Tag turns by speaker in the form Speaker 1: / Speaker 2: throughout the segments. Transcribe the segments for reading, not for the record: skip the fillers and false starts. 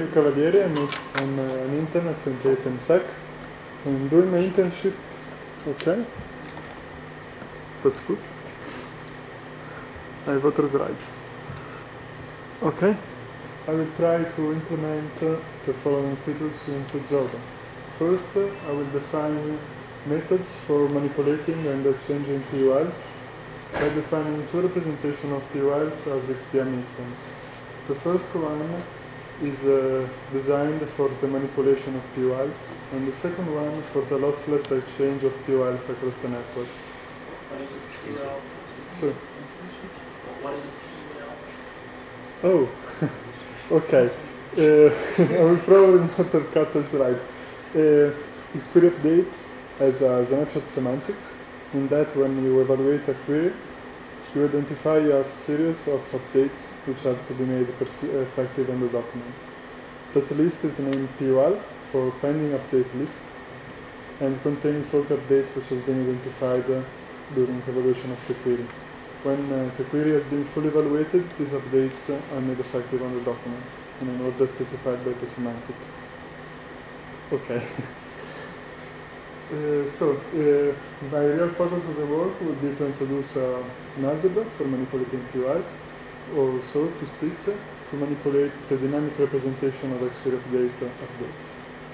Speaker 1: Emil Cavalieri. I'm an intern at 28MSec. I'm doing my internship. Okay. That's good. I have voter's rights. Okay. I will try to implement the following features into Zoho. First, I will define methods for manipulating and exchanging PUIs by defining two representations of PUIs as XDM instance. The first one is designed for the manipulation of PUIs, and the second one for the lossless exchange of PUIs across the network.
Speaker 2: What is a PUI?
Speaker 1: So,
Speaker 2: What is a PUI?
Speaker 1: oh, okay. I will probably not have cut it right. Xquery updates as a snapshot semantic, in that when you evaluate a query, you identify a series of updates which have to be made effective in the document. That list is named PUL for pending update list and contains all the updates which has been identified during the evaluation of the query. When the query has been fully evaluated, these updates are made effective on the document in an order specified by the semantic. Okay. My real focus of the work would be to introduce an algebra for manipulating PUI, or so to speak, to manipulate the dynamic representation of Xquery update as dates.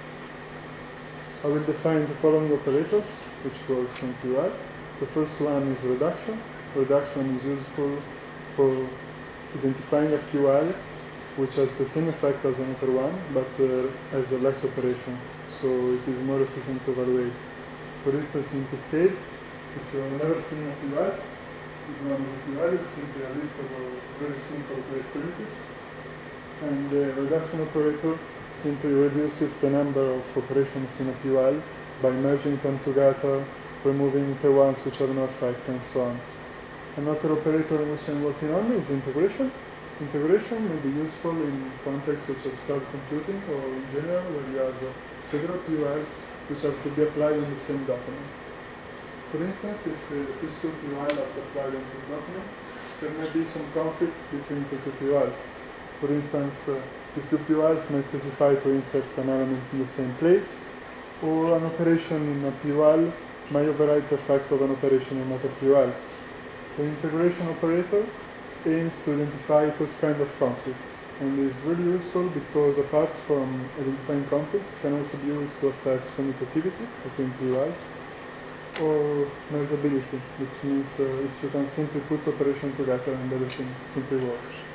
Speaker 1: I will define the following operators, which works on PUI. The first one is reduction. Reduction is useful for identifying a PUI which has the same effect as another one, but has a less operation, so it is more efficient to evaluate. For instance, in this case, if you have never seen a PUI, this one is a PUI, it's simply a list of very simple great primitives, and the reduction operator simply reduces the number of operations in a PUI by merging them together, removing the ones which have no effect, and so on. Another operator in which I'm working on is integration. Integration may be useful in contexts such as cloud computing or in general where you have several PUIs which have to be applied in the same document. For instance, if these two PUIs are applied in the same document, there may be some conflict between the two PUIs. For instance, if two PUIs may specify to insert an element in the same place, or an operation in a PUI may override the effect of an operation in another PUI. The integration operator aims to identify those kind of conflicts, and is really useful because apart from identifying conflicts, can also be used to assess commutativity between PUIs, or mergeability, which means if you can simply put operation together and everything simply works.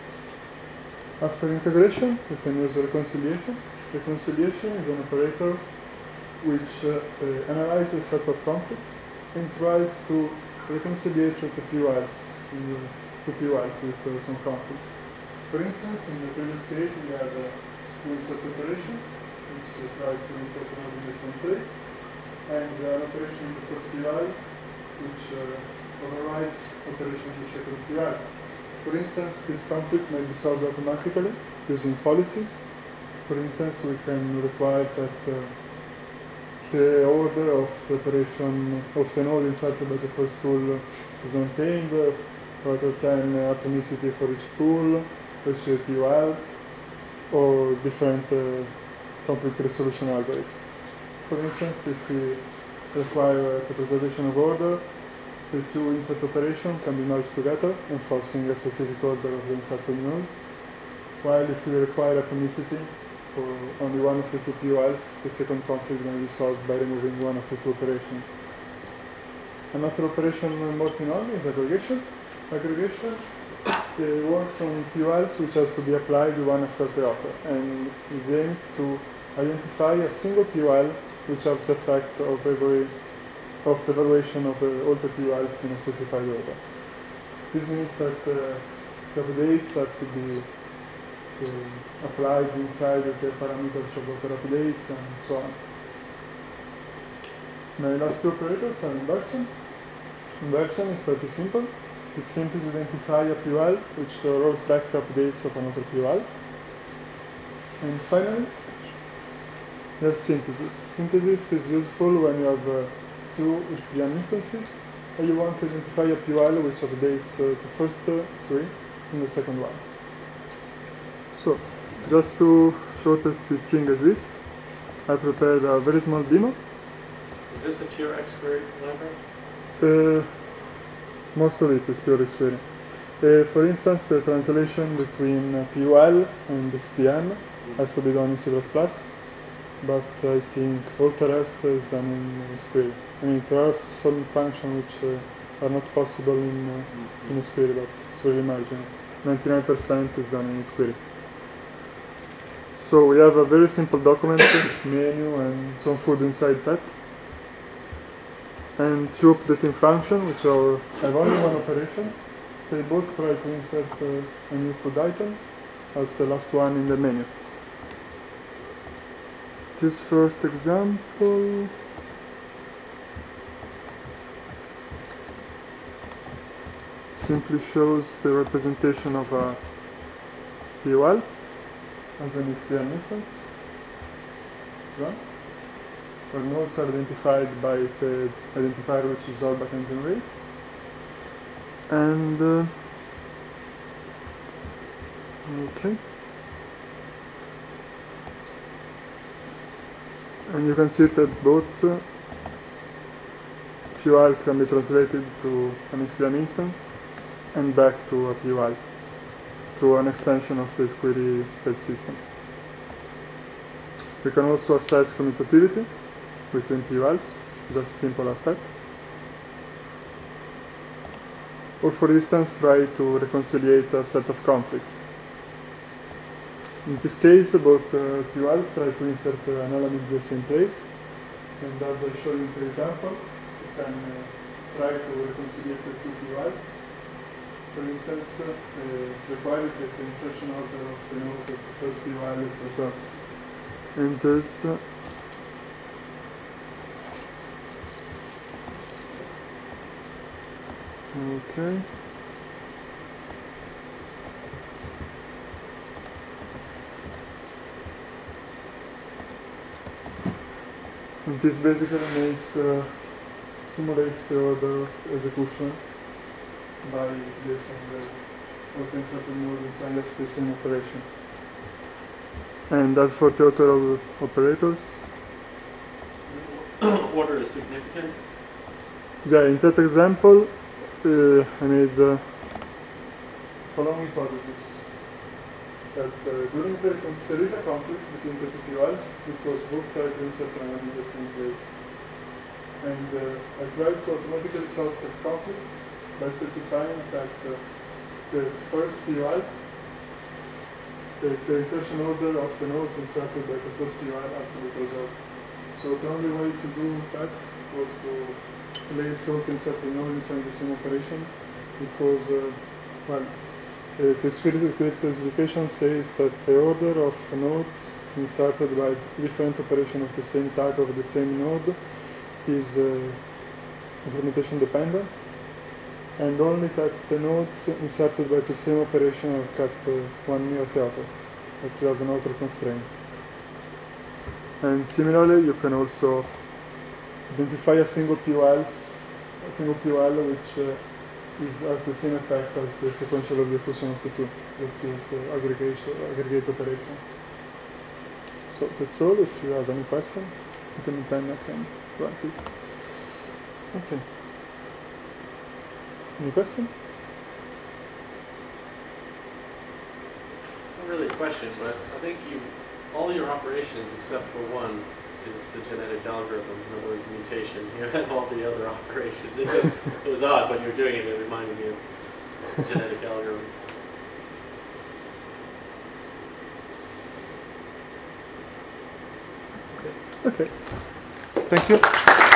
Speaker 1: After integration, you can use reconciliation. Reconciliation is an operator which analyzes a set of conflicts and tries to reconciliate the PUIs. Two PUIs with some conflicts. For instance, in the previous case, we had two insert operations, which tries to insert them in the same place, and an operation in the first PUI, which overrides operation in the second PUI. For instance, this conflict may be solved automatically using policies. For instance, we can require that the order of the operation of the node inserted by the first tool is maintained, rather than atomicity for each pool, each PUI, or different conflict resolution algorithms. For instance, if we require the preservation of order, the two insert operations can be merged together, enforcing a specific order of the inserted nodes, while if we require atomicity for only one of the two PUIs, the second conflict may be solved by removing one of the two operations. Another operation I'm working on is aggregation. Aggregation works on PUIs which has to be applied one after the other, and is aimed to identify a single PUI which has the effect of the evaluation of all the PUIs in a specified order. This means that the updates have to be applied inside the parameters of other updates and so on. My last two operators are inversion. Inversion is pretty simple. It simply identifies a PUI which rolls back the updates of another PUI. And finally, we have synthesis. Synthesis is useful when you have two XDM instances and you want to identify a PUI which updates the first three in the second one. So, just to shortest this string exists, I prepared a very small demo.
Speaker 2: Is this a pure X query library?
Speaker 1: Most of it is pure query. For instance, the translation between PUL and XDM has to be done in C++, but I think all the rest is done in SQL. I mean, there are some functions which are not possible in SQL, but it's very marginal. 99% is done in SQL. So we have a very simple document, menu, and some food inside that. And two updating functions, which have only one operation. They both try to insert a new food item as the last one in the menu. This first example simply shows the representation of a PUL as an XDM instance. This one, where nodes are identified by the identifier which is rollback and generate. And okay. And you can see that both PUL can be translated to an XDM instance and back to a PUL through an extension of the query type system. We can also assess commutativity between PULs, just simple as that. Or for instance, try to reconciliate a set of conflicts. In this case, both PULs try to insert an element in the same place, and as I showed in the example, you can try to reconciliate the two PULs. For instance, required that the insertion order of the nodes of the first PUL is preserved. And this okay. And this basically makes simulates the order of execution by this and what inserted node inside the same operation. And as for the order of operators,
Speaker 2: Order is significant.
Speaker 1: yeah, in that example, I made the following hypothesis. That during there is a conflict between the two PULs because both try to insert an element in the same place. And I tried to automatically solve the conflicts by specifying that the first PUL, the insertion order of the nodes inserted by the first PUL has to be preserved. So the only way to do that was to place all the inserted nodes inside the same operation because, well, the specification says that the order of nodes inserted by different operations of the same type of the same node is implementation dependent, and only that the nodes inserted by the same operation are kept one near the other, that you have no other constraints. And similarly, you can also identify a single PUL which has the same effect as the sequential execution of the two. Just use the aggregate operation. So that's all. If you have any question, in the meantime I can run this. Okay. Any question?
Speaker 2: Not really a question, but I think all your operations except for one is the genetic algorithm, in other words, mutation. You had all the other operations. It was odd when you were doing it. It reminded me of the genetic algorithm.
Speaker 1: Okay. Thank you.